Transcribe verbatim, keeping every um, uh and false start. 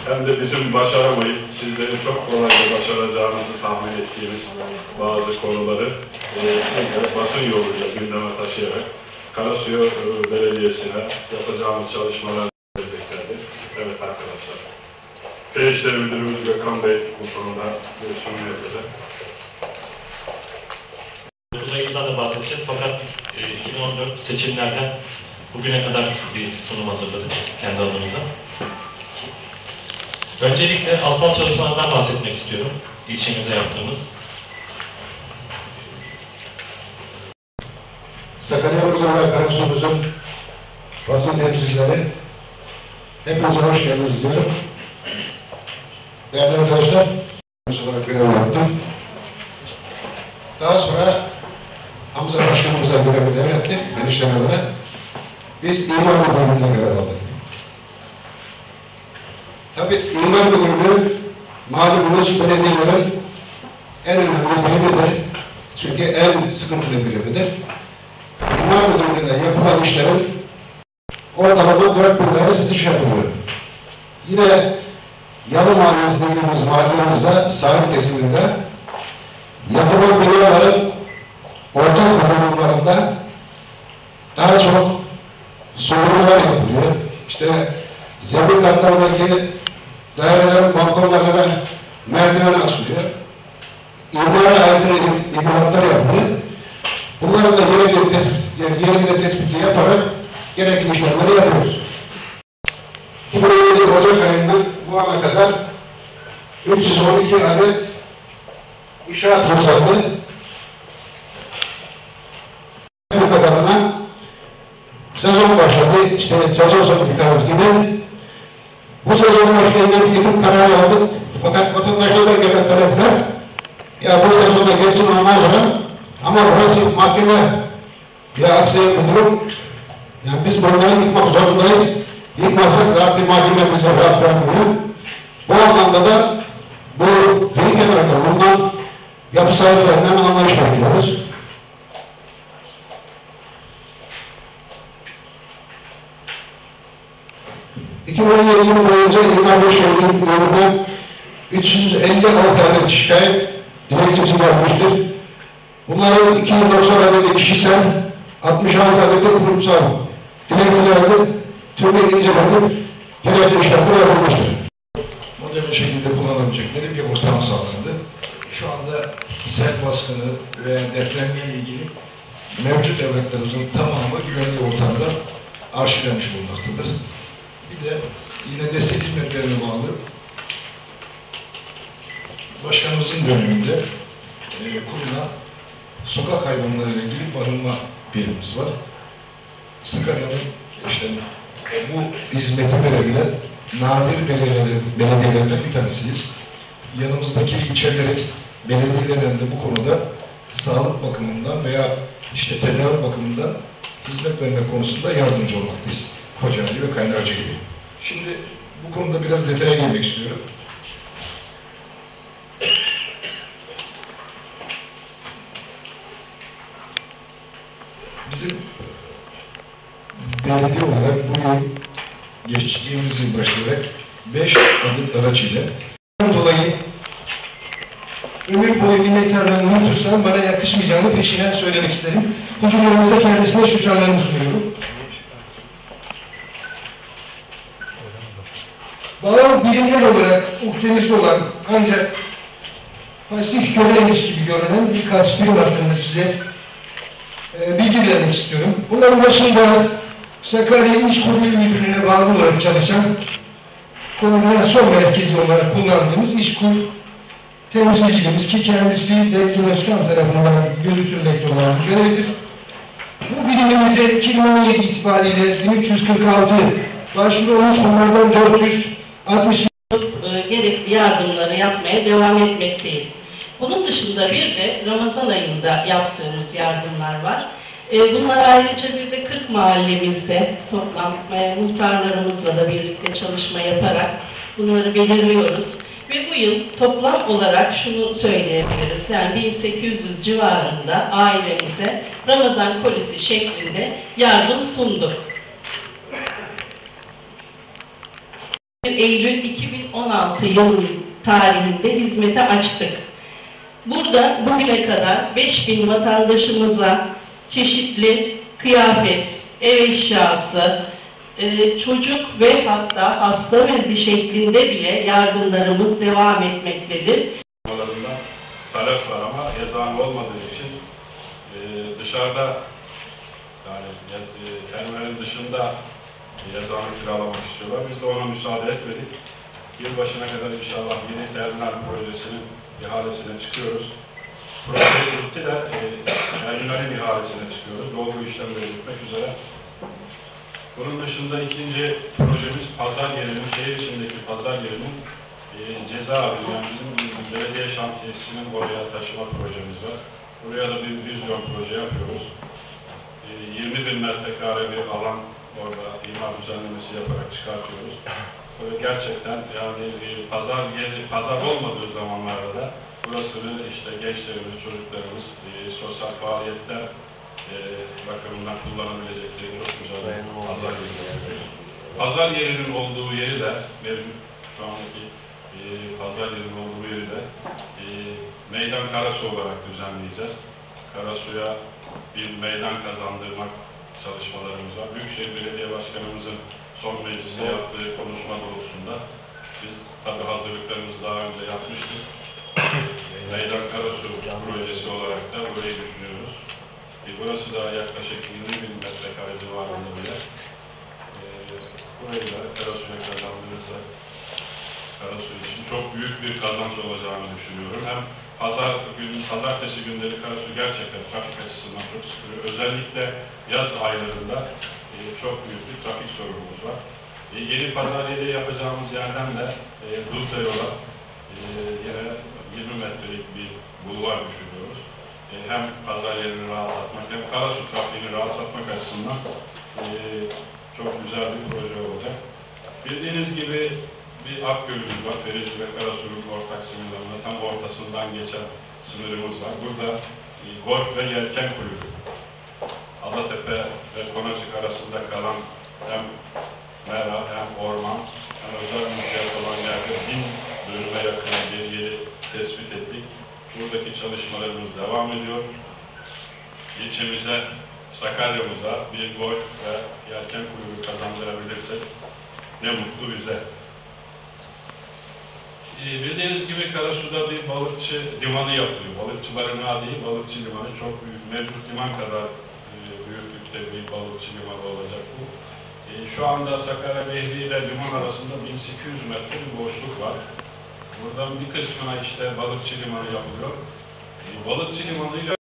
hem de bizim başaramayıp sizlerin çok kolayca başaracağınızı tahmin ettiğimiz bazı konuları e, sizlere basın yoluyla gündeme taşıyarak Karasuyu e, Belediyesi'ne yapacağımız çalışmalar vereceklerdir. Evet arkadaşlar. Köy İşleri Müdürümüz Gökhan Bey bu konuda görüşümü yapacak. dokuz ayından da bahsedeceğiz fakat e, iki bin on dört seçimlerden bugüne kadar bir sunum hazırladık kendi alanımıza. Öncelikle asfalt çalışmalarından bahsetmek istiyorum. İlçemize yaptığımız. Sakarya'mızın ve Karasuy'umuzun basın temsilcileri, hepinize hoş geldiniz diyorum. Değerli arkadaşlar, olarak görev yaptım. Daha sonra Hamza Başkanımıza görevi devrettik, eniştemelere. Biz imar müdürlüğüne görev aldık. Tabii imar müdürlüğü, malumunuz belediyelerin en önemli birimidir. Çünkü en sıkıntılı birimidir. İmar müdürlüğüne yapılan işlerin ortalama dört bin lira satış yapılıyor. Yine Yalı Mahallesi dediğimiz mahallemizde, sahil kesiminde yapılan binaların ortak kullanımlarında daha çok sorunlar yapılıyor. İşte zemin katlarındaki dairelerin balkonlarına merdiven asılıyor. İmara aykırı imalatlar yapılıyor. Bunların da yerinde tespit, yerinde tespiti yaparak gerekli işlemleri yapıyoruz. iki bin on yedi Ocak ayından bu ana kadar üç yüz on iki adet inşaat ruhsatı bakanına sezon başladı. İşte sezon sonu bitiririz gibi. Bu sezon başlayınca bir yıkım kararı aldık. Fakat vatandaşlardan gelen talepler ya bu sezonda geçsin olmaz olan ama burası mahkeme ya aksayan bir durum. Yani biz bunları yıkmak zorundayız. Yıkmazsak zaten mahkeme bize rahat bırakmıyor. Bu anlamda da bu büyük emekler bundan yapı sahiplerinden anlayış bekliyoruz. iki bin on yedi yılı boyunca İmar ve Şehircilik Kurulu'na üç yüz elli altı adet şikayet dilekçesi yapmıştır. Bunların iki yüz doksan adeti kişisel, altmış altı adeti kurumsal dilekçelerde türlü incelenip gerekli işlemler yapılmıştır. Modern şekilde kullanabilecekleri bir ortam sağlandı. Şu anda sel baskını ve depremle ilgili mevcut evraklarımızın tamamı güvenli ortamda arşivlenmiş bulunmaktadır. Bir de yine destek hizmetlerine bağlı başkanımızın döneminde e, kurulan sokak hayvanları ile ilgili barınma birimimiz var. Sakarya'nın işte bu hizmeti verebilen nadir belediyelerden bir tanesiyiz. Yanımızdaki ilçelerin belediyelerinde bu konuda sağlık bakımından veya işte tedavi bakımından hizmet vermek konusunda yardımcı olmaktayız. Kocaeli ve Kaynarca gibi. Şimdi bu konuda biraz detaya girmek istiyorum. Bizim belediye olarak bugün geçtiğimiz yıl başlayarak beş adet araç ile dolayı ömür boyu minnettarlığımı unutursam bana yakışmayacağını peşinen söylemek isterim. Huzurlarınızda kendisine şükranlarımı sunuyorum. Bana bilimler olarak muhtemesi olan ancak pasif görevmiş gibi görünen birkaç birim hakkında size e, bilgi vermek istiyorum. Bunların başında Sakarya İş Kurulu Müdürlüğü'ne bağlı olarak çalışan koordinasyon merkezi olarak kullandığımız İşkur temsilciliğimiz ki kendisi Belgin Özkan tarafından yürütülmekte olan bir görevdir. Bu birimimize iki bin on yedi itibariyle bin üç yüz kırk altı başvuru olmuş, bunlardan dört yüz altmış gerekli yardımları yapmaya devam etmekteyiz. Bunun dışında bir de Ramazan ayında yaptığımız yardımlar var. Bunlar ayrıca bir de kırk mahallemizde toplam muhtarlarımızla da birlikte çalışma yaparak bunları belirliyoruz. Ve bu yıl toplam olarak şunu söyleyebiliriz, yani bin sekiz yüz civarında ailemize Ramazan kolisi şeklinde yardım sunduk. Eylül iki bin on altı yılı tarihinde hizmete açtık. Burada bugüne kadar beş bin vatandaşımıza çeşitli kıyafet, ev eşyası, e, çocuk ve hatta hasta bezi şeklinde bile yardımlarımız devam etmektedir. Talep var ama eczane olmadığı için e, dışarıda, yani e, terminalin dışında eczane kiralamak istiyorlar. Biz de ona müsaade etmedik. Yılbaşına kadar inşallah yeni terminal projesinin ihalesine çıkıyoruz. Proje bitti de e, terminalin ihalesine çıkıyoruz. Dolgu işlemleri bitmek üzere. Bunun dışında ikinci projemiz pazar yerinin, şehir içindeki pazar yerinin e, cezaevi, yani bizim belediye şantiyesinin oraya taşıma projemiz var. Buraya da bir vizyon proje yapıyoruz. E, yirmi bin metrekare bir alan orada imar düzenlemesi yaparak çıkartıyoruz. Böyle gerçekten yani e, pazar yeri, pazar olmadığı zamanlarda da burasını işte gençlerimiz, çocuklarımız e, sosyal faaliyetler e, bakımından kullanabilecekleri çok güzel bir pazar yeri yapıyoruz. Pazar yerinin olduğu yeri de mevcut şu andaki e, pazar yerinin olduğu yeri de e, meydan Karasu olarak düzenleyeceğiz. Karasu'ya bir meydan kazandırmak çalışmalarımız var. Büyükşehir Belediye Başkanımızın son mecliste yaptığı konuşma doğrultusunda biz tabi hazırlıklarımızı daha önce yapmıştık. Meydan Karasu projesi olarak da burayı düşünüyoruz. E, burası da yaklaşık yirmi bin metrekare civarında bir yer. E, burayı da Karasu'ya kazandırırsak Karasu için çok büyük bir kazanç olacağını düşünüyorum. Hem pazar gün, pazartesi günleri Karasu gerçekten trafik açısından çok sıkılıyor. Özellikle yaz aylarında e, çok büyük bir trafik sorunumuz var. E, yeni pazar yeri yapacağımız yerden de e, Dulta yola e, yine yirmi metrelik bir bulvar düşünüyoruz. E, hem pazar yerini rahatlatmak hem Karasu trafiğini rahatlatmak açısından e, çok güzel bir proje olacak. Bildiğiniz gibi bir Akgöl'ümüz var. Ferizli ve Karasu'nun ortak sınırlarında tam ortasından geçen sınırımız var. Burada e, golf ve yelken kulübü. Adatepe ve Konacık arasında kalan hem mera hem orman hem özel mülkiyet olan yerde bin bölüme yakın bir yeri tespit ettik. Buradaki çalışmalarımız devam ediyor. İlçemize, Sakarya'mıza bir golf ve yelken kulübü kazandırabilirsek ne mutlu bize. E, bildiğiniz gibi Karasu'da bir balıkçı limanı yapılıyor. Balıkçıların adiği balıkçı limanı çok büyük. Mevcut liman kadar e, büyüklükte bir balıkçı limanı olacak bu. E, şu anda Sakarya Behri ile liman arasında bin sekiz yüz metre bir boşluk var. Buradan bir kısmına işte balıkçı limanı yapılıyor. E, balıkçı limanıyla